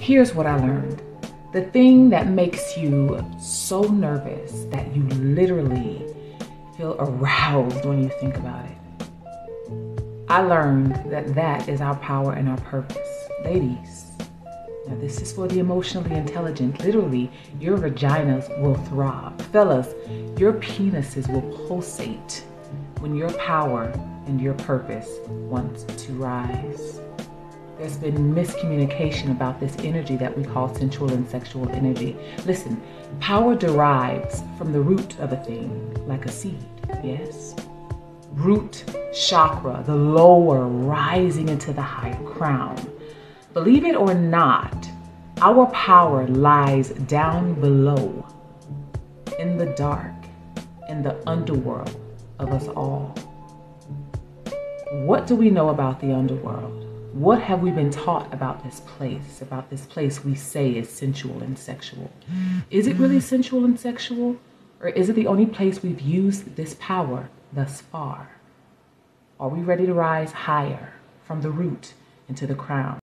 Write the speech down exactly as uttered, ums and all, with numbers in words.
Here's what I learned. The thing that makes you so nervous that you literally feel aroused when you think about it. I learned that that is our power and our purpose. Ladies, now this is for the emotionally intelligent. Literally, your vaginas will throb. Fellas, your penises will pulsate when your power and your purpose wants to rise. There's been miscommunication about this energy that we call sensual and sexual energy. Listen, power derives from the root of a thing, like a seed, yes? Root chakra, the lower rising into the higher crown. Believe it or not, our power lies down below, in the dark, in the underworld of us all. What do we know about the underworld? What have we been taught about this place, about this place we say is sensual and sexual? Is it really sensual and sexual? Or is it the only place we've used this power thus far? Are we ready to rise higher from the root into the crown?